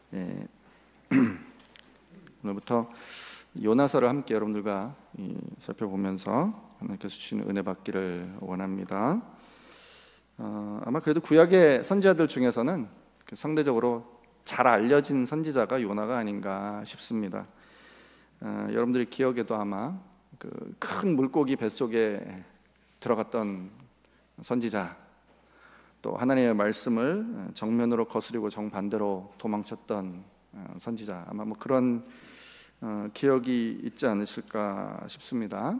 예, 오늘부터 요나서를 함께 여러분들과 살펴보면서 하나님께서 주시는 은혜 받기를 원합니다. 아마 그래도 구약의 선지자들 중에서는 상대적으로 잘 알려진 선지자가 요나가 아닌가 싶습니다. 여러분들의 기억에도 아마 그 큰 물고기 뱃속에 들어갔던 선지자, 또 하나님의 말씀을 정면으로 거스리고 정반대로 도망쳤던 선지자, 아마 뭐 그런 기억이 있지 않으실까 싶습니다.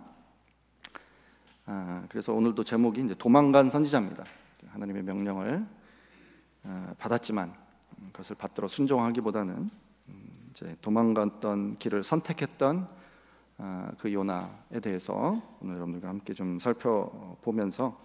그래서 오늘도 제목이 이제 도망간 선지자입니다. 하나님의 명령을 받았지만 그것을 받들어 순종하기보다는 이제 도망갔던 길을 선택했던 그 요나에 대해서 오늘 여러분들과 함께 좀 살펴보면서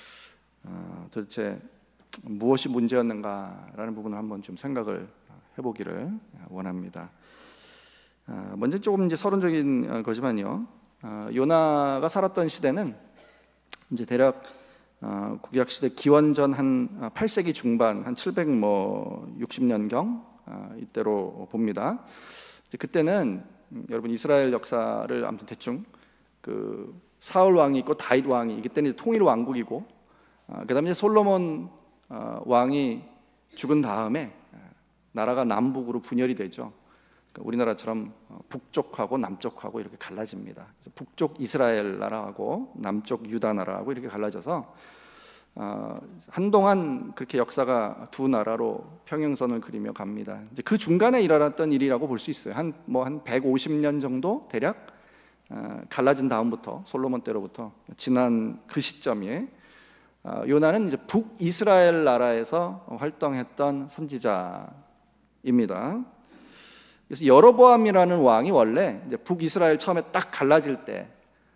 도대체 무엇이 문제였는가라는 부분을 한번 좀 생각을 해보기를 원합니다. 먼저 조금 이제 서론적인 거지만요. 요나가 살았던 시대는 이제 대략 구약 시대 기원전 한 8세기 중반, 한 760년경 이때로 봅니다. 그때는 여러분 이스라엘 역사를 아무튼 대충 그 사울 왕이 있고 다윗 왕이, 이때 때는 통일 왕국이고 그다음에 솔로몬 왕이 죽은 다음에 나라가 남북으로 분열이 되죠. 그러니까 우리나라처럼 북쪽하고 남쪽하고 이렇게 갈라집니다. 그래서 북쪽 이스라엘 나라하고 남쪽 유다 나라하고 이렇게 갈라져서 한동안 그렇게 역사가 두 나라로 평행선을 그리며 갑니다. 이제 그 중간에 일어났던 일이라고 볼 수 있어요. 한 150년 정도 대략 갈라진 다음부터, 솔로몬 때로부터 지난 그 시점에 요나는 이제 북이스라엘 나라에서 활동했던 선지자입니다. 그래서 여로보암이라는 왕이 원래 이제 북이스라엘 처음에 딱 갈라질 때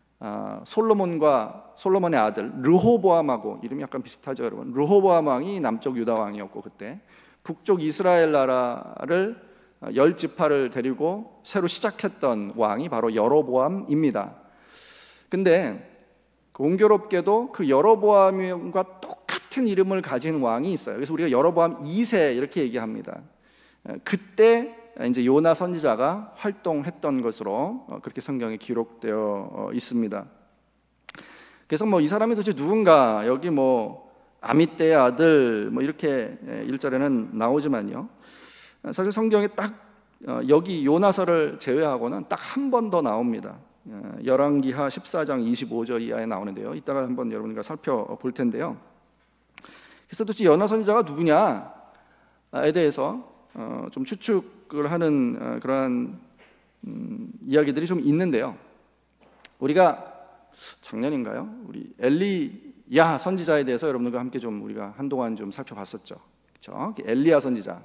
솔로몬의 아들 르호보암하고, 이름이 약간 비슷하죠 여러분. 르호보암 왕이 남쪽 유다 왕이었고, 그때 북쪽 이스라엘 나라를 10지파를 데리고 새로 시작했던 왕이 바로 여로보암입니다. 근데 공교롭게도 그 여로보암과 똑같은 이름을 가진 왕이 있어요. 그래서 우리가 여로보암 2세 이렇게 얘기합니다. 그때 이제 요나 선지자가 활동했던 것으로 그렇게 성경에 기록되어 있습니다. 그래서 뭐 이 사람이 도대체 누군가, 여기 뭐 아미떼의 아들 뭐 이렇게 1절에는 나오지만요, 사실 성경에 딱 여기 요나서를 제외하고는 딱 한 번 더 나옵니다. 열왕기하 14장 25절 이하에 나오는데요, 이따가 한번 여러분과 살펴볼 텐데요. 그래서 도대체 요나 선지자가 누구냐에 대해서 좀 추측을 하는 그러한 이야기들이 좀 있는데요. 우리가 작년인가요? 우리 엘리야 선지자에 대해서 여러분들과 함께 좀 우리가 한동안 좀 살펴봤었죠. 그렇죠? 엘리야 선지자와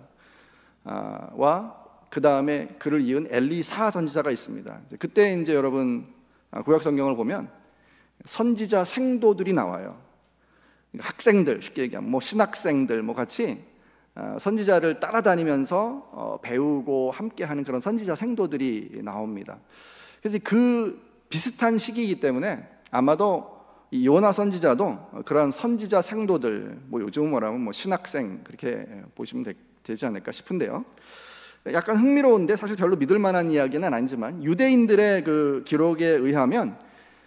그 다음에 그를 이은 엘리사 선지자가 있습니다. 그때 이제 여러분 구약 성경을 보면 선지자 생도들이 나와요. 학생들, 쉽게 얘기하면 뭐 신학생들 뭐 같이 선지자를 따라다니면서 배우고 함께하는 그런 선지자 생도들이 나옵니다. 그래서 그 비슷한 시기이기 때문에 아마도 이 요나 선지자도 그러한 선지자 생도들, 뭐 요즘 뭐라면 뭐 신학생 그렇게 보시면 되지 않을까 싶은데요. 약간 흥미로운데 사실 별로 믿을 만한 이야기는 아니지만 유대인들의 그 기록에 의하면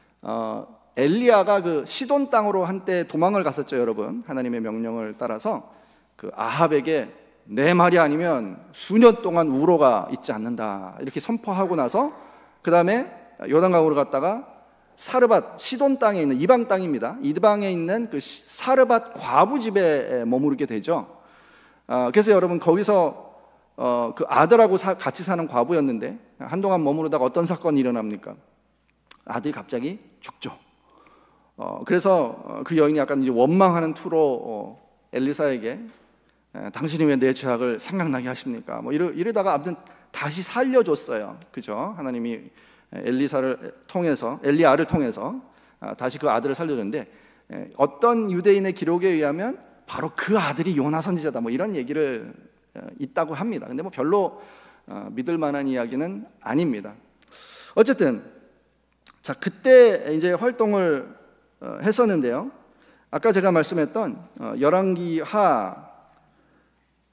엘리야가 그 시돈 땅으로 한때 도망을 갔었죠, 여러분. 하나님의 명령을 따라서 그 아합에게 내 말이 아니면 수년 동안 우로가 있지 않는다 이렇게 선포하고 나서 그 다음에 요단강으로 갔다가 사르밧, 시돈 땅에 있는 이방 땅입니다. 이방에 있는 그 사르밧 과부 집에 머무르게 되죠. 그래서 여러분 거기서 그 아들하고 같이 사는 과부였는데 한동안 머무르다가 어떤 사건이 일어납니까? 아들이 갑자기 죽죠. 그래서 그 여인이 약간 이제 원망하는 투로 엘리사에게 당신이 왜 내 죄악을 생각나게 하십니까? 뭐 이러다가 아무튼 다시 살려줬어요. 그죠? 하나님이 엘리야를 통해서 다시 그 아들을 살려줬는데, 어떤 유대인의 기록에 의하면 바로 그 아들이 요나 선지자다 뭐 이런 얘기를 있다고 합니다. 근데 뭐 별로 믿을 만한 이야기는 아닙니다. 어쨌든 자, 그때 이제 활동을 했었는데요. 아까 제가 말씀했던 열왕기하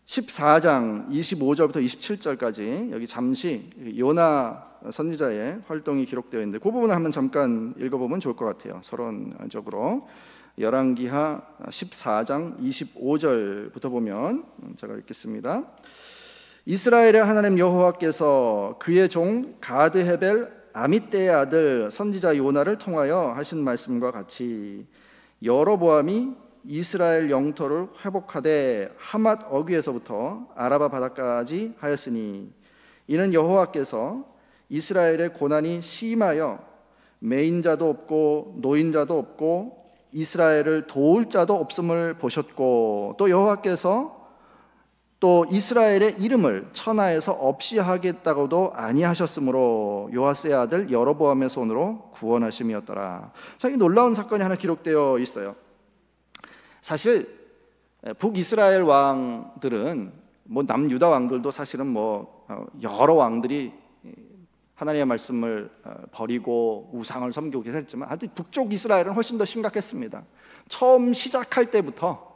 14장 25절부터 27절까지 여기 잠시 요나 선지자의 활동이 기록되어 있는데 그 부분을 한번 잠깐 읽어보면 좋을 것 같아요. 서론적으로 열왕기하 14장 25절부터 보면 제가 읽겠습니다. 이스라엘의 하나님 여호와께서 그의 종 가드헤벨 아미떼의 아들 선지자 요나를 통하여 하신 말씀과 같이 여로보암이 이스라엘 영토를 회복하되 하맛 어귀에서부터 아라바 바다까지 하였으니 이는 여호와께서 이스라엘의 고난이 심하여 매인자도 없고 노인자도 없고 이스라엘을 도울 자도 없음을 보셨고 또 여호와께서 또 이스라엘의 이름을 천하에서 없이 하겠다고도 아니하셨으므로 요아스의 아들 여로보암의 손으로 구원하심이었더라. 자, 이 놀라운 사건이 하나 기록되어 있어요. 사실 북이스라엘 왕들은 뭐 남유다 왕들도 사실은 뭐 여러 왕들이 하나님의 말씀을 버리고 우상을 섬기고 했지만 하여튼 북쪽 이스라엘은 훨씬 더 심각했습니다. 처음 시작할 때부터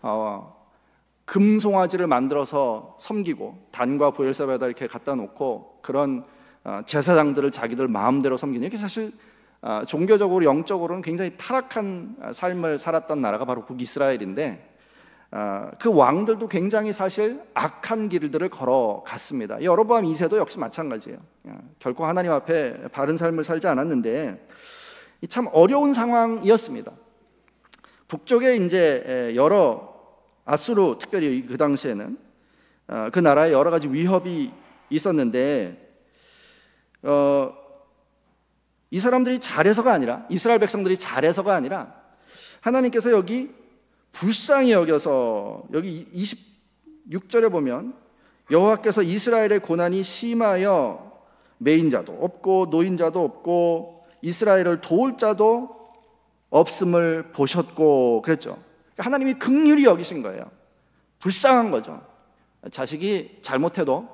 금송아지를 만들어서 섬기고 단과 브엘세바에다 이렇게 갖다 놓고 그런 제사장들을 자기들 마음대로 섬기는 이렇게 사실 종교적으로 영적으로는 굉장히 타락한 삶을 살았던 나라가 바로 북이스라엘인데 그 왕들도 굉장히 사실 악한 길들을 걸어갔습니다. 여로보암 2세도 역시 마찬가지예요. 결코 하나님 앞에 바른 삶을 살지 않았는데 참 어려운 상황이었습니다. 북쪽에 이제 여러 아수르 특별히 그 당시에는 그 나라에 여러 가지 위협이 있었는데 이 사람들이 잘해서가 아니라 이스라엘 백성들이 잘해서가 아니라 하나님께서 여기 불쌍히 여겨서 여기 26절에 보면 여호와께서 이스라엘의 고난이 심하여 매인자도 없고 노인자도 없고 이스라엘을 도울 자도 없음을 보셨고 그랬죠. 하나님이 긍휼히 여기신 거예요. 불쌍한 거죠. 자식이 잘못해도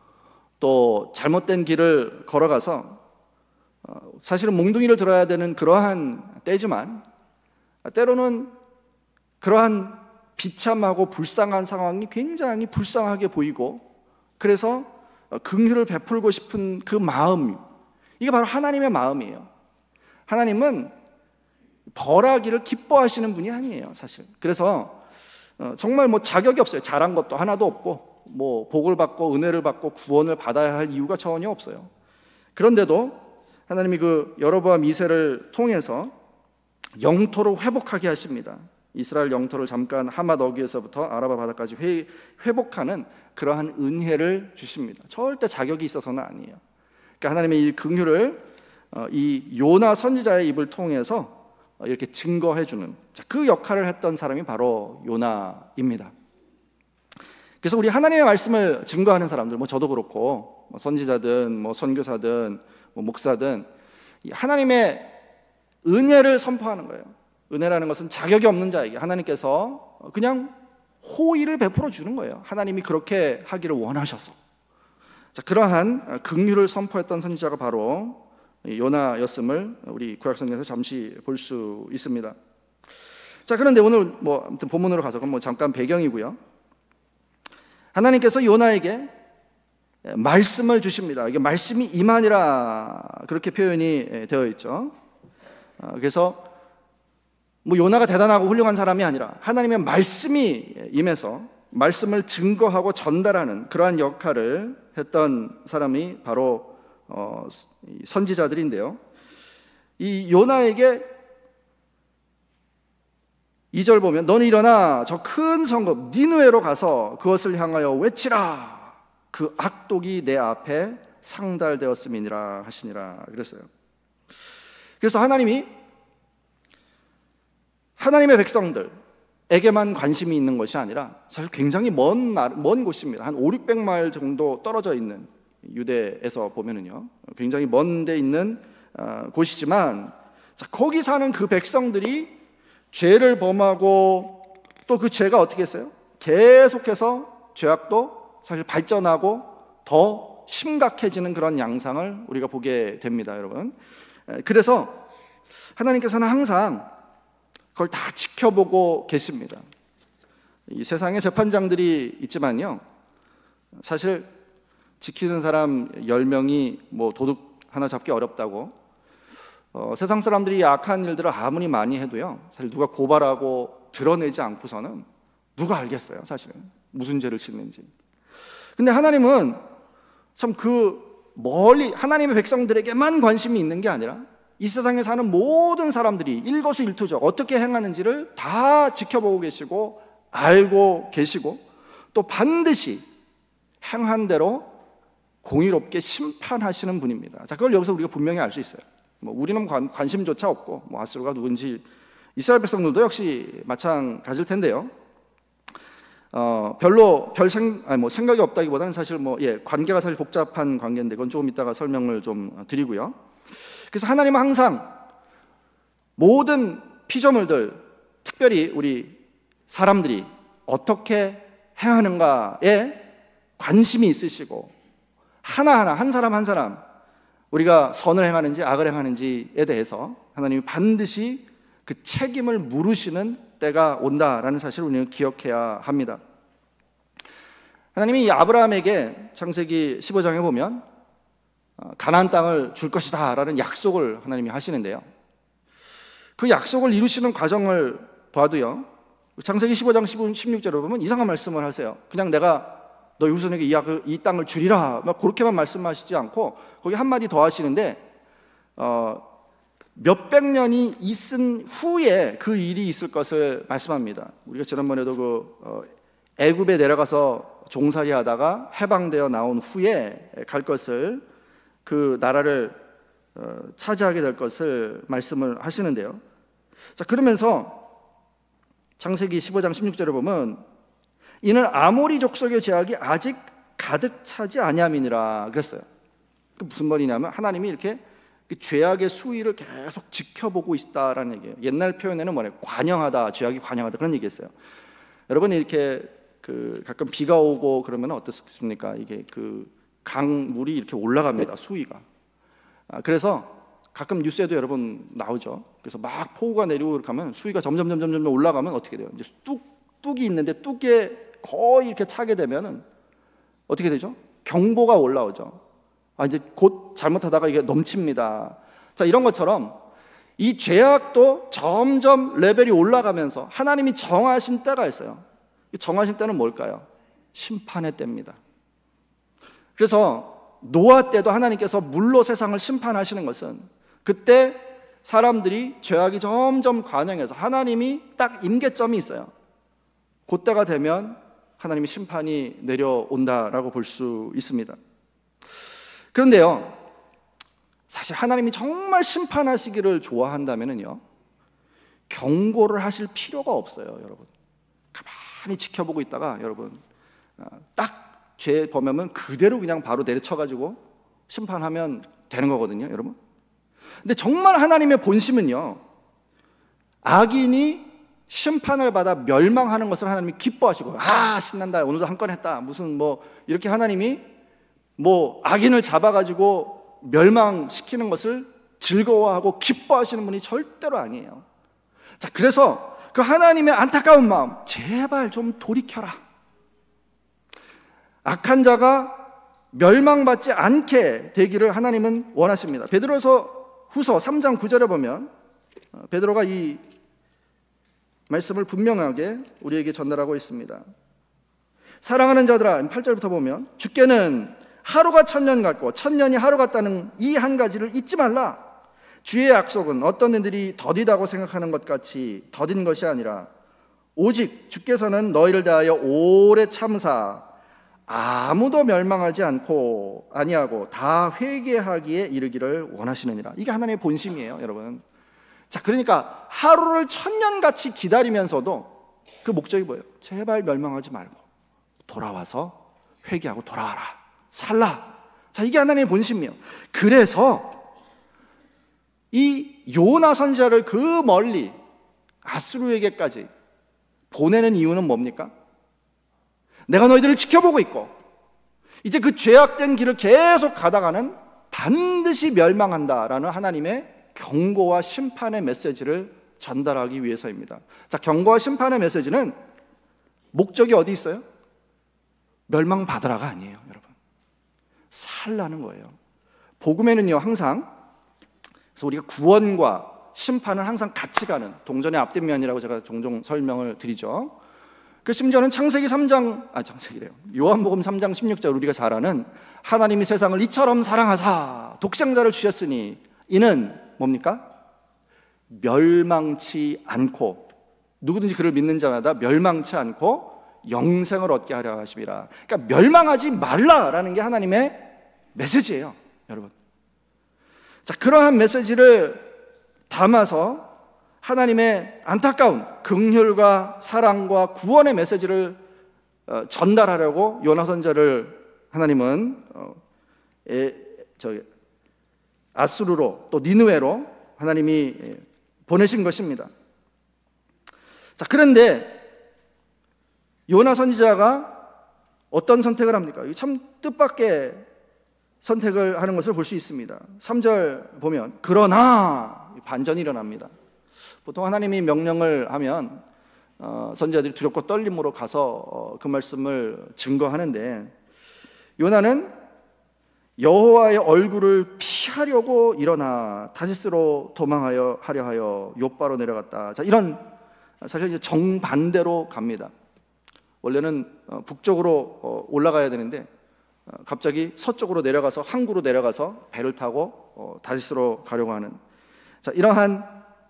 또 잘못된 길을 걸어가서 사실은 몽둥이를 들어야 되는 그러한 때지만 때로는 그러한 비참하고 불쌍한 상황이 굉장히 불쌍하게 보이고 그래서 긍휼을 베풀고 싶은 그 마음, 이게 바로 하나님의 마음이에요. 하나님은 벌하기를 기뻐하시는 분이 아니에요, 사실. 그래서 정말 뭐 자격이 없어요. 잘한 것도 하나도 없고 뭐 복을 받고 은혜를 받고 구원을 받아야 할 이유가 전혀 없어요. 그런데도 하나님이 그 여로보암 2세를 통해서 영토를 회복하게 하십니다. 이스라엘 영토를 잠깐 하맛 어귀에서부터 아라바 바다까지 회복하는 그러한 은혜를 주십니다. 절대 자격이 있어서는 아니에요. 그러니까 하나님의 이 긍휼을 이 요나 선지자의 입을 통해서 이렇게 증거해주는 그 역할을 했던 사람이 바로 요나입니다. 그래서 우리 하나님의 말씀을 증거하는 사람들, 뭐 저도 그렇고 뭐 선지자든 뭐 선교사든 뭐 목사든 하나님의 은혜를 선포하는 거예요. 은혜라는 것은 자격이 없는 자에게 하나님께서 그냥 호의를 베풀어 주는 거예요. 하나님이 그렇게 하기를 원하셔서. 자, 그러한 긍휼을 선포했던 선지자가 바로 요나였음을 우리 구약성경에서 잠시 볼 수 있습니다. 자, 그런데 오늘 뭐 아무튼 본문으로 가서 그럼 뭐 잠깐 배경이고요. 하나님께서 요나에게 말씀을 주십니다. 이게 말씀이 임하니라 그렇게 표현이 되어 있죠. 그래서 뭐 요나가 대단하고 훌륭한 사람이 아니라 하나님의 말씀이 임해서 말씀을 증거하고 전달하는 그러한 역할을 했던 사람이 바로 선지자들인데요. 이 요나에게 2절 보면 너는 일어나 저 큰 성읍 니느웨로 가서 그것을 향하여 외치라. 그 악독이 내 앞에 상달되었음이니라 하시니라 그랬어요. 그래서 하나님의 백성들에게만 관심이 있는 것이 아니라 사실 굉장히 먼 곳입니다. 한 500-600마일 정도 떨어져 있는 유대에서 보면은요, 굉장히 먼 데 있는 곳이지만 거기 사는 그 백성들이 죄를 범하고 또 그 죄가 어떻게 했어요? 계속해서 죄악도 사실 발전하고 더 심각해지는 그런 양상을 우리가 보게 됩니다, 여러분. 그래서 하나님께서는 항상 그걸 다 지켜보고 계십니다. 이 세상에 재판장들이 있지만요, 사실 지키는 사람 10명이 뭐 도둑 하나 잡기 어렵다고, 세상 사람들이 악한 일들을 아무리 많이 해도요, 사실 누가 고발하고 드러내지 않고서는 누가 알겠어요, 사실은 무슨 죄를 짓는지. 근데 하나님은 참 멀리 하나님의 백성들에게만 관심이 있는 게 아니라 이 세상에 사는 모든 사람들이 일거수일투족 어떻게 행하는지를 다 지켜보고 계시고 알고 계시고, 또 반드시 행한 대로 공의롭게 심판하시는 분입니다. 자, 그걸 여기서 우리가 분명히 알 수 있어요. 우리는 관심조차 없고, 아수르가 누군지 이스라엘 백성들도 역시 마찬가지일 텐데요. 별로 생각이 없다기보다는 사실 관계가 사실 복잡한 관계인데, 그건 조금 이따가 설명을 좀 드리고요. 그래서 하나님은 항상 모든 피조물들, 특별히 우리 사람들이 어떻게 행하는가에 관심이 있으시고, 하나하나 한 사람 한 사람 우리가 선을 행하는지 악을 행하는지에 대해서 하나님이 반드시 그 책임을 물으시는 때가 온다라는 사실을 우리는 기억해야 합니다. 하나님이 이 아브라함에게 창세기 15장에 보면 가나안 땅을 줄 것이다 라는 약속을 하나님이 하시는데요, 그 약속을 이루시는 과정을 봐도요, 창세기 15장 16절에 보면 이상한 말씀을 하세요. 그냥 내가 너희 후손에게 이 땅을 주리라 그렇게만 말씀하시지 않고 거기 한마디 더 하시는데, 몇백 년이 있은 후에 그 일이 있을 것을 말씀합니다. 우리가 지난번에도 애굽에 내려가서 종살이 하다가 해방되어 나온 후에 갈 것을, 그 나라를 차지하게 될 것을 말씀을 하시는데요. 자, 그러면서 창세기 15장 16절에 보면 이는 아모리 족속의 죄악이 아직 가득 차지 아니함이니라 그랬어요. 그 무슨 말이냐면 하나님이 이렇게 그 죄악의 수위를 계속 지켜보고 있다라는 얘기예요. 옛날 표현에는 뭐래요? 관영하다, 죄악이 관영하다, 그런 얘기했어요. 여러분, 이렇게 가끔 비가 오고 그러면 어떻습니까? 이게 강물이 이렇게 올라갑니다, 수위가. 그래서 가끔 뉴스에도 여러분 나오죠. 그래서 막 폭우가 내리고 그렇게 하면 수위가 점점 올라가면 어떻게 돼요? 이제 뚝이 있는데 뚝에 거의 이렇게 차게 되면은 어떻게 되죠? 경보가 올라오죠. 이제 곧 잘못하다가 이게 넘칩니다. 자, 이런 것처럼 이 죄악도 점점 레벨이 올라가면서 하나님이 정하신 때가 있어요. 이 정하신 때는 뭘까요? 심판의 때입니다. 그래서 노아 때도 하나님께서 물로 세상을 심판하시는 것은 그때 사람들이 죄악이 점점 관영해서 하나님이 딱 임계점이 있어요. 그때가 되면 하나님의 심판이 내려온다라고 볼 수 있습니다. 그런데요, 사실 하나님이 정말 심판하시기를 좋아한다면요, 경고를 하실 필요가 없어요. 여러분, 가만히 지켜보고 있다가 여러분 딱 죄 범하면 그대로 그냥 바로 내려쳐가지고 심판하면 되는 거거든요, 여러분. 근데 정말 하나님의 본심은요, 악인이 심판을 받아 멸망하는 것을 하나님이 기뻐하시고, 신난다, 오늘도 한 건 했다, 무슨 이렇게 하나님이 악인을 잡아가지고 멸망시키는 것을 즐거워하고 기뻐하시는 분이 절대로 아니에요. 자, 그래서 그 하나님의 안타까운 마음, 제발 좀 돌이켜라. 악한 자가 멸망받지 않게 되기를 하나님은 원하십니다. 베드로서 후서 3장 9절에 보면 베드로가 이 말씀을 분명하게 우리에게 전달하고 있습니다. 사랑하는 자들아, 8절부터 보면 주께는 하루가 천년 같고 천년이 하루 같다는 이 한 가지를 잊지 말라. 주의 약속은 어떤 이들이 더디다고 생각하는 것 같이 더딘 것이 아니라 오직 주께서는 너희를 대하여 오래 참사 아무도 멸망하지 아니하고 다 회개하기에 이르기를 원하시느니라. 이게 하나님의 본심이에요, 여러분. 자, 그러니까 하루를 천년같이 기다리면서도 그 목적이 뭐예요? 제발 멸망하지 말고 돌아와서 회개하고 돌아와라, 살라. 자, 이게 하나님의 본심이에요. 그래서 이 요나 선지자를 그 멀리 아수르에게까지 보내는 이유는 뭡니까? 내가 너희들을 지켜보고 있고 이제 그 죄악된 길을 계속 가다가는 반드시 멸망한다라는 하나님의 경고와 심판의 메시지를 전달하기 위해서입니다. 자, 경고와 심판의 메시지는 목적이 어디 있어요? 멸망받으라가 아니에요, 여러분. 살라는 거예요. 복음에는요, 항상, 그래서 우리가 구원과 심판은 항상 같이 가는 동전의 앞뒷면이라고 제가 종종 설명을 드리죠. 그 심지어는 창세기래요. 요한복음 3장 16절 우리가 잘 아는 하나님이 세상을 이처럼 사랑하사 독생자를 주셨으니 이는 뭡니까? 멸망치 않고, 누구든지 그를 믿는 자마다 멸망치 않고 영생을 얻게 하려 하심이라. 그러니까 멸망하지 말라라는 게 하나님의 메시지예요, 여러분. 자, 그러한 메시지를 담아서 하나님의 안타까운 긍휼과 사랑과 구원의 메시지를 전달하려고 요나 선지자를 하나님은 아수르로 또 니느웨로 하나님이 보내신 것입니다. 자, 그런데 요나 선지자가 어떤 선택을 합니까? 참 뜻밖의 선택을 하는 것을 볼 수 있습니다. 3절 보면 그러나 반전이 일어납니다. 보통 하나님이 명령을 하면 선지자들이 두렵고 떨림으로 가서 그 말씀을 증거하는데, 요나는 여호와의 얼굴을 피하려고 일어나 다시스로 도망하려 하여 욥바로 내려갔다. 자, 이런 사실 이제 정반대로 갑니다. 원래는 북쪽으로 올라가야 되는데 갑자기 서쪽으로 내려가서 항구로 내려가서 배를 타고 다시스로 가려고 하는, 자, 이러한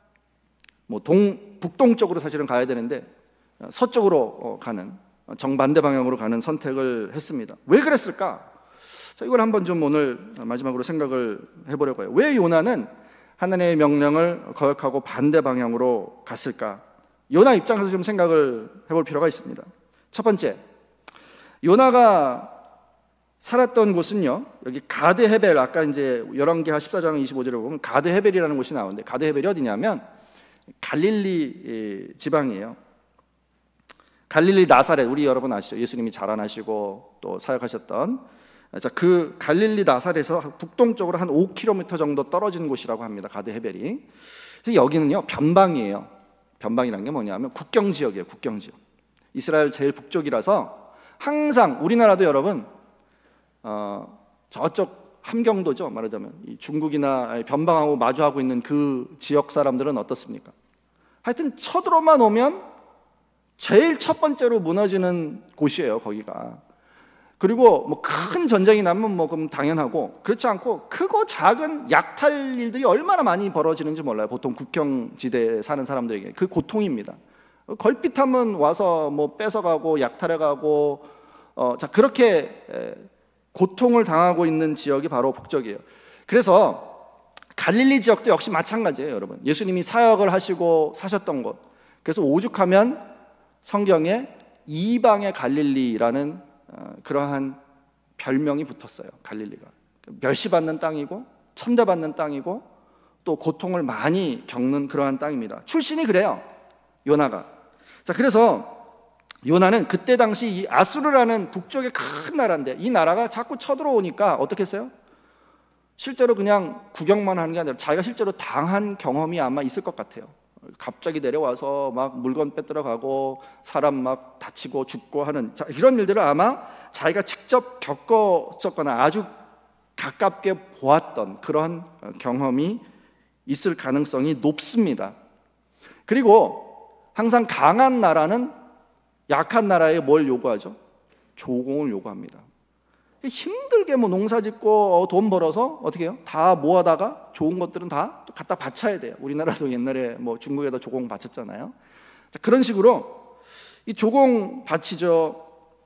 북동쪽으로 사실은 가야 되는데 서쪽으로 가는, 정반대 방향으로 가는 선택을 했습니다. 왜 그랬을까? 자, 이걸 한번 좀 오늘 마지막으로 생각을 해보려고 해요. 왜 요나는 하나님의 명령을 거역하고 반대 방향으로 갔을까? 요나 입장에서 좀 생각을 해볼 필요가 있습니다. 첫 번째, 요나가 살았던 곳은요, 여기 가드 헤벨, 아까 이제 열왕기하 14장 25절에 보면 가드 헤벨이라는 곳이 나오는데, 가드 헤벨이 어디냐면 갈릴리 지방이에요. 갈릴리 나사렛, 우리 여러분 아시죠? 예수님이 자라나시고 또 사역하셨던, 자, 그 갈릴리 나사렛에서 북동쪽으로 한 5km 정도 떨어진 곳이라고 합니다, 가드 헤벨이. 그래서 여기는요, 변방이에요. 변방이라는 게 뭐냐면 국경 지역이에요, 국경 지역. 이스라엘 제일 북쪽이라서 항상, 우리나라도 여러분 저쪽 함경도죠, 말하자면 이 중국이나 변방하고 마주하고 있는 그 지역 사람들은 어떻습니까? 하여튼 쳐들어만 오면 제일 첫 번째로 무너지는 곳이에요, 거기가. 그리고 뭐 큰 전쟁이 나면 뭐 그럼 당연하고, 그렇지 않고 크고 작은 약탈 일들이 얼마나 많이 벌어지는지 몰라요. 보통 국경지대에 사는 사람들에게 그 고통입니다. 걸핏하면 와서 뭐 뺏어가고 약탈해가고, 자, 그렇게 고통을 당하고 있는 지역이 바로 북쪽이에요. 그래서 갈릴리 지역도 역시 마찬가지예요, 여러분. 예수님이 사역을 하시고 사셨던 곳. 그래서 오죽하면 성경에 이방의 갈릴리라는 그러한 별명이 붙었어요, 갈릴리가. 멸시받는 땅이고 천대받는 땅이고 또 고통을 많이 겪는 그러한 땅입니다. 출신이 그래요, 요나가. 자, 그래서 요나는 그때 당시 이 아수르라는 북쪽의 큰 나라인데, 이 나라가 자꾸 쳐들어오니까 어떻게 했어요? 실제로 그냥 구경만 하는 게 아니라 자기가 실제로 당한 경험이 아마 있을 것 같아요. 갑자기 내려와서 막 물건 빼들어가고 사람 막 다치고 죽고 하는, 자, 이런 일들을 아마 자기가 직접 겪었거나 아주 가깝게 보았던 그런 경험이 있을 가능성이 높습니다. 그리고 항상 강한 나라는 약한 나라에 뭘 요구하죠? 조공을 요구합니다. 힘들게 뭐 농사 짓고 돈 벌어서 어떻게 해요? 다 모아다가 좋은 것들은 다 갖다 바쳐야 돼요. 우리나라도 옛날에 뭐 중국에다 조공 바쳤잖아요. 자, 그런 식으로 이 조공 바치죠.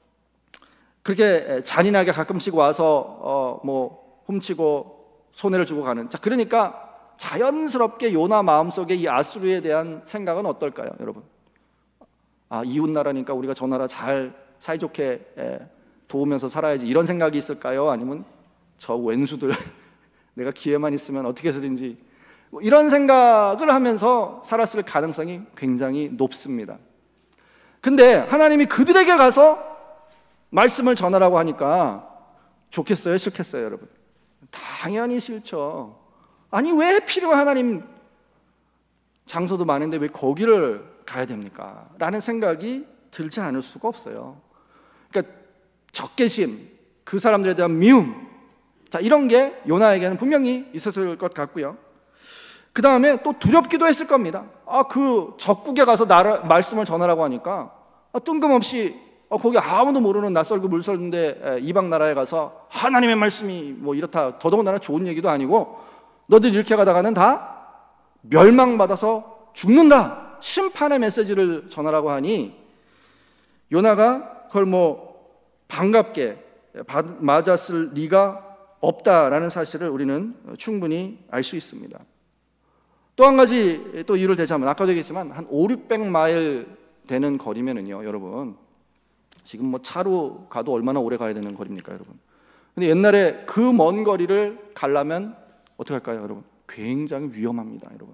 그렇게 잔인하게 가끔씩 와서 뭐 훔치고 손해를 주고 가는. 자, 그러니까 자연스럽게 요나 마음속에 이 아수르에 대한 생각은 어떨까요, 여러분? 아, 이웃 나라니까 우리가 저 나라 잘 사이좋게 도우면서 살아야지, 이런 생각이 있을까요? 아니면 저 왼수들 내가 기회만 있으면 어떻게 해서든지 뭐 이런 생각을 하면서 살았을 가능성이 굉장히 높습니다. 근데 하나님이 그들에게 가서 말씀을 전하라고 하니까 좋겠어요, 싫겠어요, 여러분? 당연히 싫죠. 아니, 왜 필요한 하나님 장소도 많은데 왜 거기를 가야 됩니까? 라는 생각이 들지 않을 수가 없어요. 그러니까 적개심, 그 사람들에 대한 미움, 자, 이런 게 요나에게는 분명히 있었을 것 같고요. 그 다음에 또 두렵기도 했을 겁니다. 그 적국에 가서 말씀을 전하라고 하니까 뜬금없이 거기 아무도 모르는 낯설고 물설인데 이방 나라에 가서 하나님의 말씀이 뭐 이렇다, 더더군다나 좋은 얘기도 아니고 너들 이렇게 가다가는 다 멸망받아서 죽는다, 심판의 메시지를 전하라고 하니 요나가 그걸 뭐 반갑게 맞았을 리가 없다라는 사실을 우리는 충분히 알 수 있습니다. 또 한 가지 또 이유를 대자면, 아까도 얘기했지만 한 500~600마일 되는 거리면은요, 여러분, 지금 뭐 차로 가도 얼마나 오래 가야 되는 거리입니까, 여러분? 근데 옛날에 그 먼 거리를 가려면 어떻게 할까요, 여러분? 굉장히 위험합니다, 여러분.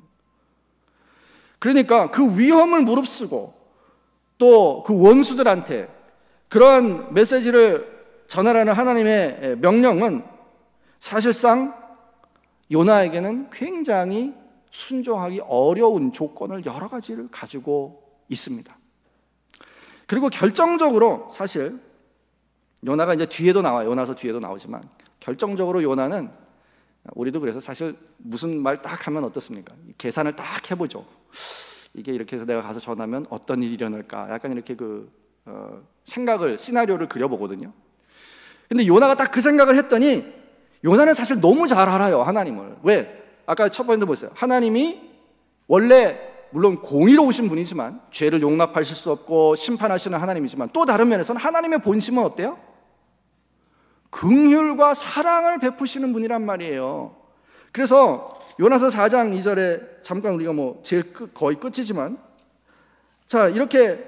그러니까 그 위험을 무릅쓰고 또 그 원수들한테 그러한 메시지를 전하라는 하나님의 명령은 사실상 요나에게는 굉장히 순종하기 어려운 조건을 여러 가지를 가지고 있습니다. 그리고 결정적으로 사실 요나가 이제 뒤에도 나와요. 요나서 뒤에도 나오지만 결정적으로 요나는, 우리도 그래서 사실 무슨 말 딱 하면 어떻습니까? 계산을 딱 해보죠. 이게 이렇게 해서 내가 가서 전하면 어떤 일이 일어날까? 약간 이렇게 생각을, 시나리오를 그려보거든요. 근데 요나가 딱 그 생각을 했더니 요나는 사실 너무 잘 알아요, 하나님을. 왜? 아까 첫 번째 보세요. 하나님이 원래 물론 공의로우신 분이지만 죄를 용납하실 수 없고 심판하시는 하나님이지만 또 다른 면에서는 하나님의 본심은 어때요? 긍휼과 사랑을 베푸시는 분이란 말이에요. 그래서 요나서 4장 2절에 잠깐 우리가 뭐 제일 거의 끝이지만, 자, 이렇게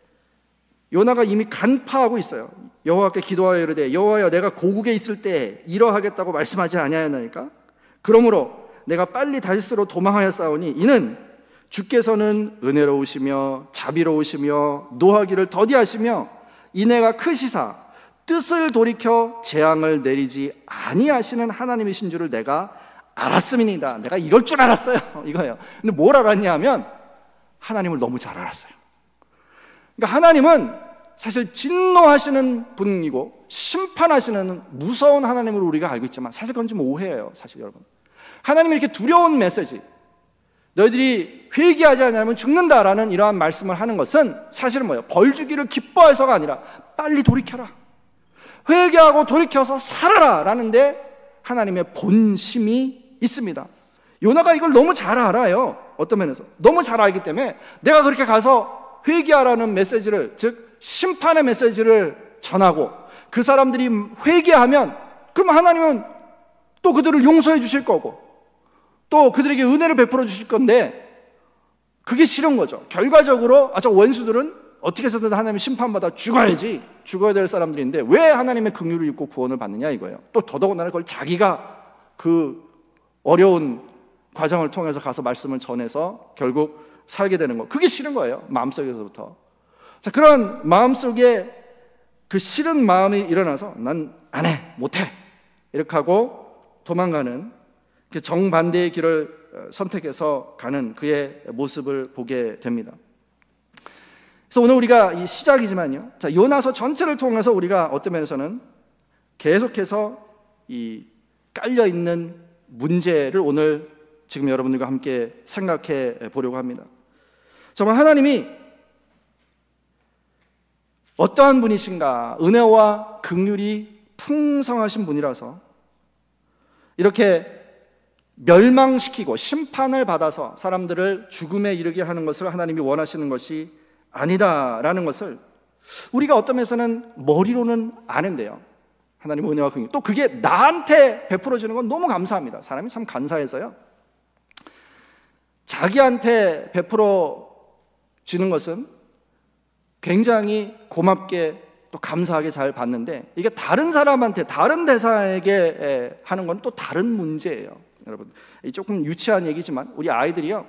요나가 이미 간파하고 있어요. 여호와께 기도하여 이르되 여호와여, 내가 고국에 있을 때 이러하겠다고 말씀하지 아니하였나이까? 그러므로 내가 빨리 다시스로 도망하여 싸우니 이는 주께서는 은혜로우시며 자비로우시며 노하기를 더디하시며 인애가 크시사 뜻을 돌이켜 재앙을 내리지 아니하시는 하나님이신 줄을 내가 알았음이니이다. 내가 이럴 줄 알았어요, 이거예요. 근데 뭘 알았냐 하면 하나님을 너무 잘 알았어요. 그러니까 하나님은 사실 진노하시는 분이고 심판하시는 무서운 하나님으로 우리가 알고 있지만 사실 그건 좀 오해예요, 사실 여러분. 하나님이 이렇게 두려운 메시지, 너희들이 회개하지 않으면 죽는다라는 이러한 말씀을 하는 것은 사실은 뭐예요? 벌 주기를 기뻐해서가 아니라 빨리 돌이켜라, 회개하고 돌이켜서 살아라 라는데 하나님의 본심이 있습니다. 요나가 이걸 너무 잘 알아요. 어떤 면에서 너무 잘 알기 때문에 내가 그렇게 가서 회개하라는 메시지를, 즉 심판의 메시지를 전하고 그 사람들이 회개하면 그럼 하나님은 또 그들을 용서해 주실 거고 또 그들에게 은혜를 베풀어 주실 건데, 그게 싫은 거죠. 결과적으로 저 원수들은 어떻게 해서든 하나님의 심판받아 죽어야지, 죽어야 될 사람들인데 왜 하나님의 긍휼을 입고 구원을 받느냐 이거예요. 또 더더군다나 그걸 자기가 그 어려운 과정을 통해서 가서 말씀을 전해서 결국 살게 되는 거, 그게 싫은 거예요, 마음속에서부터. 자, 그런 마음속에 그 싫은 마음이 일어나서 난 안 해, 못해 이렇게 하고 도망가는, 정반대의 길을 선택해서 가는 그의 모습을 보게 됩니다. 그래서 오늘 우리가 이 시작이지만요, 자, 요나서 전체를 통해서 우리가 어떤 면에서는 계속해서 이 깔려있는 문제를 오늘 지금 여러분들과 함께 생각해 보려고 합니다. 정말 하나님이 어떠한 분이신가, 은혜와 긍휼이 풍성하신 분이라서 이렇게 멸망시키고 심판을 받아서 사람들을 죽음에 이르게 하는 것을 하나님이 원하시는 것이 아니다라는 것을 우리가 어떤 면에서는 머리로는 아는데요, 하나님의 은혜와 긍휼, 또 그게 나한테 베풀어 주는 건 너무 감사합니다. 사람이 참 간사해서요, 자기한테 베풀어 주는 것은 굉장히 고맙게 또 감사하게 잘 받는데, 이게 다른 사람한테, 다른 대상에게 하는 건 또 다른 문제예요. 여러분, 조금 유치한 얘기지만 우리 아이들이요,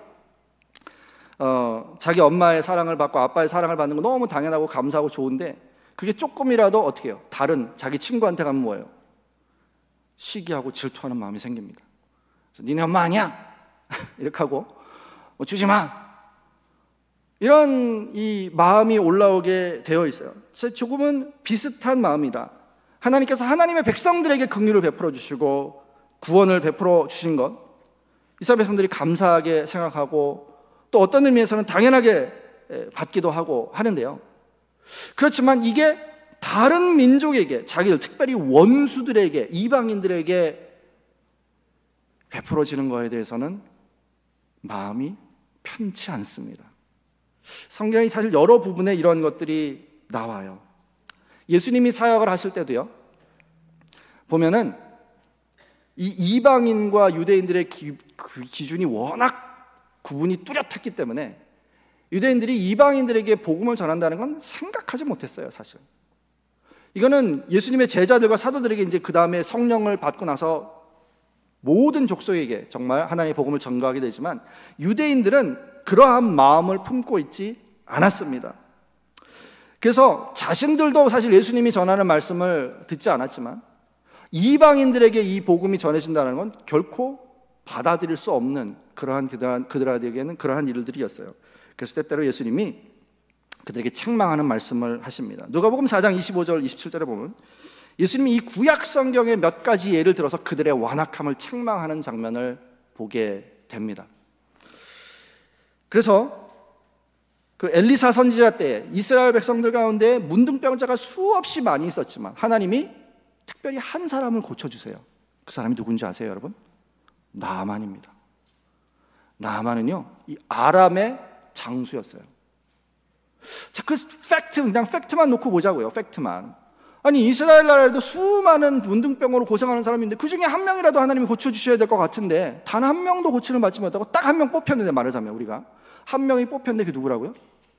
자기 엄마의 사랑을 받고 아빠의 사랑을 받는 거 너무 당연하고 감사하고 좋은데, 그게 조금이라도 어떻게 해요? 다른 자기 친구한테 가면 뭐예요? 시기하고 질투하는 마음이 생깁니다. 그래서 니네 엄마 아니야? 이렇게 하고 주지 마. 이런 이 마음이 올라오게 되어 있어요. 조금은 비슷한 마음이다. 하나님께서 하나님의 백성들에게 긍휼을 베풀어 주시고 구원을 베풀어 주신 것, 이스라엘 백성들이 감사하게 생각하고 또 어떤 의미에서는 당연하게 받기도 하고 하는데요. 그렇지만 이게 다른 민족에게, 자기들 특별히 원수들에게, 이방인들에게 베풀어지는 것에 대해서는 마음이 편치 않습니다. 성경이 사실 여러 부분에 이런 것들이 나와요. 예수님이 사역을 하실 때도요, 보면은 이 이방인과 유대인들의 기준이 워낙 구분이 뚜렷했기 때문에 유대인들이 이방인들에게 복음을 전한다는 건 생각하지 못했어요, 사실. 이거는 예수님의 제자들과 사도들에게 이제 그 다음에 성령을 받고 나서 모든 족속에게 정말 하나님의 복음을 전가하게 되지만 유대인들은 그러한 마음을 품고 있지 않았습니다. 그래서 자신들도 사실 예수님이 전하는 말씀을 듣지 않았지만 이방인들에게 이 복음이 전해진다는 건 결코 받아들일 수 없는 그들에게는 그러한 일들이었어요. 그래서 때때로 예수님이 그들에게 책망하는 말씀을 하십니다. 누가복음 4장 25절 27절에 보면 예수님이 이 구약 성경의 몇 가지 예를 들어서 그들의 완악함을 책망하는 장면을 보게 됩니다. 그래서 그 엘리사 선지자 때 이스라엘 백성들 가운데 문둥병자가 수없이 많이 있었지만 하나님이 특별히 한 사람을 고쳐주세요. 그 사람이 누군지 아세요, 여러분? 나아만입니다. 나아만은요, 이 아람의 장수였어요. 자, 그 팩트, 그냥 팩트만 놓고 보자고요. 팩트만. 아니, 이스라엘 나라에도 수많은 문둥병으로 고생하는 사람이 있는데 그 중에 한 명이라도 하나님이 고쳐주셔야 될 것 같은데 단 한 명도 고치는 받지 못하고 딱 한 명 뽑혔는데, 말하자면 우리가 한 명이 뽑혔는데 그게 누구라고요?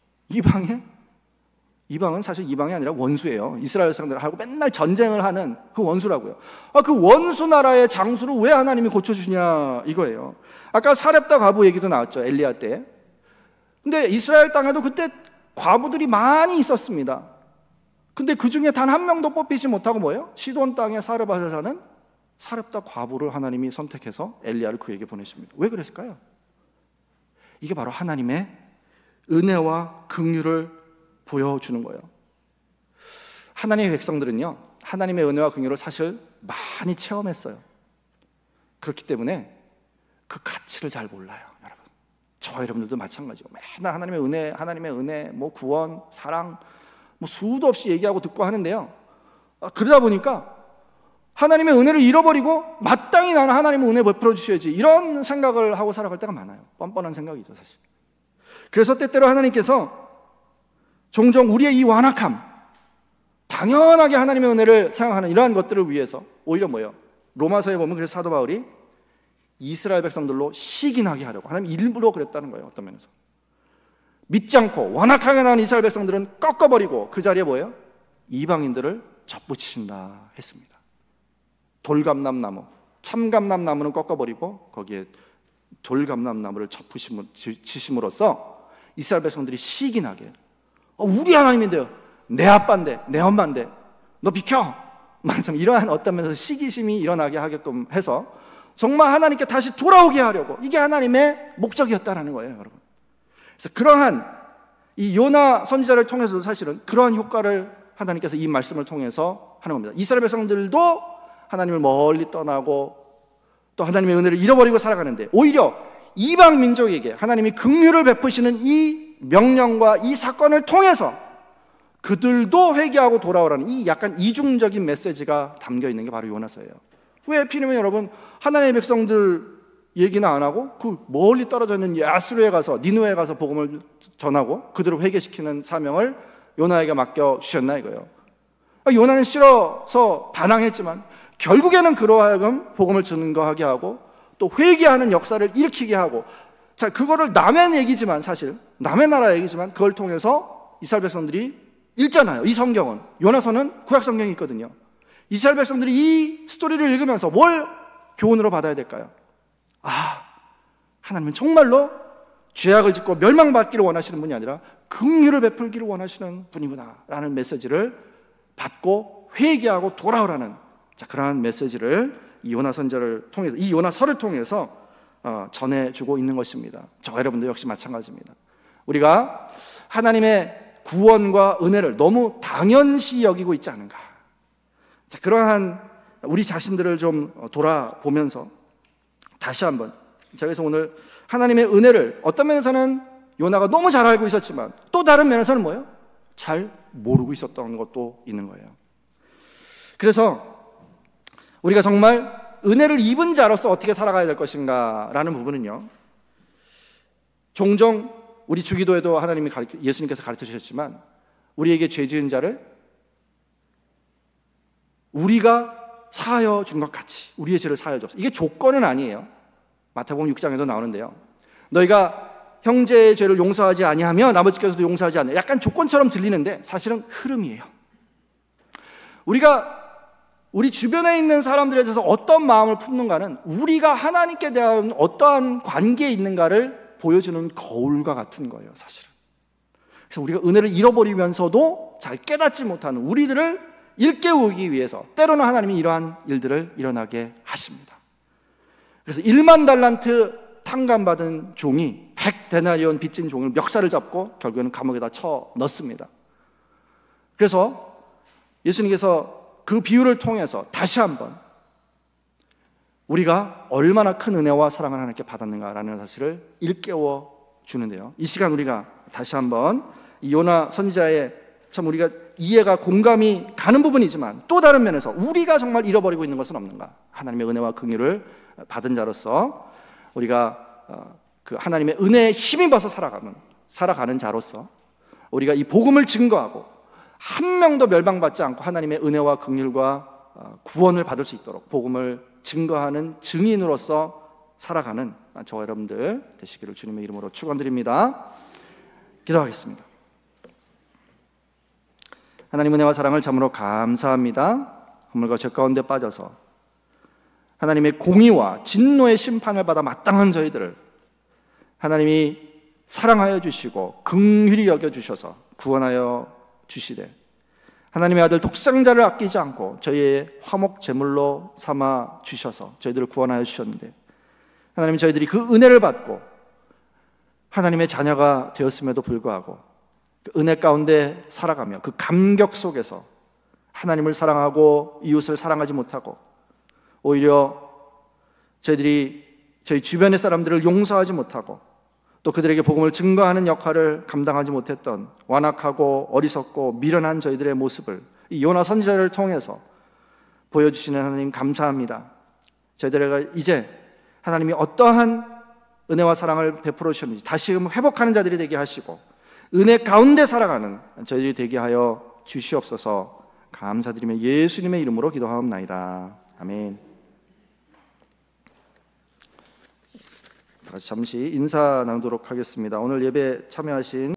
이방은 사실 이방이 아니라 원수예요. 이스라엘 사람들하고 맨날 전쟁을 하는 그 원수라고요. 그 원수 나라의 장수를 왜 하나님이 고쳐주냐 이거예요. 아까 사렙다 과부 얘기도 나왔죠, 엘리야 때. 근데 이스라엘 땅에도 그때 과부들이 많이 있었습니다. 근데 그 중에 단 한 명도 뽑히지 못하고 뭐예요? 시돈 땅의 사르밧에 사는 사렙다 과부를 하나님이 선택해서 엘리야를 그에게 보내십니다. 왜 그랬을까요? 이게 바로 하나님의 은혜와 긍휼을 보여주는 거예요. 하나님의 백성들은요, 하나님의 은혜와 긍휼을 사실 많이 체험했어요. 그렇기 때문에 그 가치를 잘 몰라요, 여러분. 저와 여러분들도 마찬가지고 맨날 하나님의 은혜, 뭐 구원, 사랑, 뭐 수도 없이 얘기하고 듣고 하는데요. 그러다 보니까 하나님의 은혜를 잃어버리고 마땅히 나는 하나님의 은혜 베풀어 주셔야지, 이런 생각을 하고 살아갈 때가 많아요. 뻔뻔한 생각이죠, 사실. 그래서 때때로 하나님께서 종종 우리의 이 완악함, 당연하게 하나님의 은혜를 생각하는 이러한 것들을 위해서 오히려 뭐예요? 로마서에 보면 그래서 사도 바울이 이스라엘 백성들로 시기나게 하려고 하나님 일부러 그랬다는 거예요. 어떤 면에서 믿지 않고 완악하게 나온 이스라엘 백성들은 꺾어버리고 그 자리에 뭐예요? 이방인들을 접붙이신다 했습니다. 돌감람나무, 참감람나무는 꺾어버리고 거기에 돌감람나무를 접붙이심으로써 이스라엘 백성들이 시기나게, 우리 하나님인데요, 내 아빠인데, 내 엄마인데 너 비켜, 말하자면 이러한 어떤 면에서 시기심이 일어나게 하게끔 해서 정말 하나님께 다시 돌아오게 하려고, 이게 하나님의 목적이었다는 거예요, 여러분. 그래서 그러한 이 요나 선지자를 통해서도 사실은 그러한 효과를 하나님께서 이 말씀을 통해서 하는 겁니다. 이스라엘 백성들도 하나님을 멀리 떠나고 또 하나님의 은혜를 잃어버리고 살아가는데 오히려 이방 민족에게 하나님이 긍휼을 베푸시는 이 명령과 이 사건을 통해서 그들도 회개하고 돌아오라는 이 약간 이중적인 메시지가 담겨 있는 게 바로 요나서예요. 왜 하필이면 여러분 하나님의 백성들 얘기는 안 하고 그 멀리 떨어져 있는 야스루에 가서, 니느웨에 가서 복음을 전하고 그들을 회개시키는 사명을 요나에게 맡겨 주셨나 이거예요. 요나는 싫어서 반항했지만 결국에는 그러하여금 복음을 증거하게 하고 또 회개하는 역사를 일으키게 하고, 자, 그거를 남의 얘기지만, 사실 남의 나라 얘기지만 그걸 통해서 이스라엘 백성들이 읽잖아요. 이 성경은, 요나서는 구약 성경이 있거든요. 이스라엘 백성들이 이 스토리를 읽으면서 뭘 교훈으로 받아야 될까요? 하나님은 정말로 죄악을 짓고 멸망받기를 원하시는 분이 아니라 긍휼을 베풀기를 원하시는 분이구나 라는 메시지를 받고 회개하고 돌아오라는, 자, 그러한 메시지를 이 요나 선지자를 통해서, 이 요나서를 통해서 전해주고 있는 것입니다. 저와 여러분도 역시 마찬가지입니다. 우리가 하나님의 구원과 은혜를 너무 당연시 여기고 있지 않은가. 자, 그러한 우리 자신들을 좀 돌아보면서 다시 한번, 제가 그래서 오늘 하나님의 은혜를 어떤 면에서는 요나가 너무 잘 알고 있었지만 또 다른 면에서는 뭐예요? 잘 모르고 있었던 것도 있는 거예요. 그래서 우리가 정말 은혜를 입은 자로서 어떻게 살아가야 될 것인가 라는 부분은요, 종종 우리 주기도에도 하나님이 예수님께서 가르쳐 주셨지만 우리에게 죄 지은 자를 우리가 사하여 준 것 같이 우리의 죄를 사하여 줬어. 이게 조건은 아니에요. 마태복음 6장에도 나오는데요, 너희가 형제의 죄를 용서하지 아니하며 나머지께서도 용서하지 않냐, 약간 조건처럼 들리는데 사실은 흐름이에요. 우리가 우리 주변에 있는 사람들에 대해서 어떤 마음을 품는가는 우리가 하나님께 대한 어떠한 관계에 있는가를 보여주는 거울과 같은 거예요, 사실은. 그래서 우리가 은혜를 잃어버리면서도 잘 깨닫지 못하는 우리들을 일깨우기 위해서 때로는 하나님이 이러한 일들을 일어나게 하십니다. 그래서 1만 달란트 탕감받은 종이 100데나리온 빚진 종을 멱살을 잡고 결국에는 감옥에다 쳐 넣습니다. 그래서 예수님께서 그 비유를 통해서 다시 한번 우리가 얼마나 큰 은혜와 사랑을 하나님께 받았는가라는 사실을 일깨워 주는데요, 이 시간 우리가 다시 한번 이 요나 선지자의 참 우리가 이해가 공감이 가는 부분이지만 또 다른 면에서 우리가 정말 잃어버리고 있는 것은 없는가, 하나님의 은혜와 긍휼을 받은 자로서 우리가 그 하나님의 은혜에 힘입어서 살아가는 자로서 우리가 이 복음을 증거하고 한 명도 멸망받지 않고 하나님의 은혜와 긍휼과 구원을 받을 수 있도록 복음을 증거하는 증인으로서 살아가는 저와 여러분들 되시기를 주님의 이름으로 축원드립니다. 기도하겠습니다. 하나님 은혜와 사랑을 참으로 감사합니다. 허물과 죄 가운데 빠져서 하나님의 공의와 진노의 심판을 받아 마땅한 저희들을 하나님이 사랑하여 주시고 긍휼히 여겨주셔서 구원하여 주시되 하나님의 아들 독생자를 아끼지 않고 저희의 화목 제물로 삼아 주셔서 저희들을 구원하여 주셨는데, 하나님 저희들이 그 은혜를 받고 하나님의 자녀가 되었음에도 불구하고 그 은혜 가운데 살아가며 그 감격 속에서 하나님을 사랑하고 이웃을 사랑하지 못하고 오히려 저희들이 저희 주변의 사람들을 용서하지 못하고 또 그들에게 복음을 증거하는 역할을 감당하지 못했던 완악하고 어리석고 미련한 저희들의 모습을 이 요나 선지자를 통해서 보여주시는 하나님 감사합니다. 저희들에게 이제 하나님이 어떠한 은혜와 사랑을 베풀어 주셨는지 다시금 회복하는 자들이 되게 하시고 은혜 가운데 살아가는 저희들이 되게 하여 주시옵소서. 감사드리며 예수님의 이름으로 기도하옵나이다. 아멘. 다시 잠시 인사 나누도록 하겠습니다. 오늘 예배 참여하신